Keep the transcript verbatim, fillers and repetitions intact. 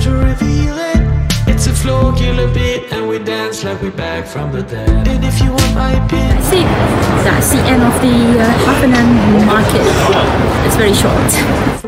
to reveal it. It's a floor killer beat, and we dance like we're back from the dead. And if you want my opinion, That's it. That's the end of the uh, half an hour market. It's very short.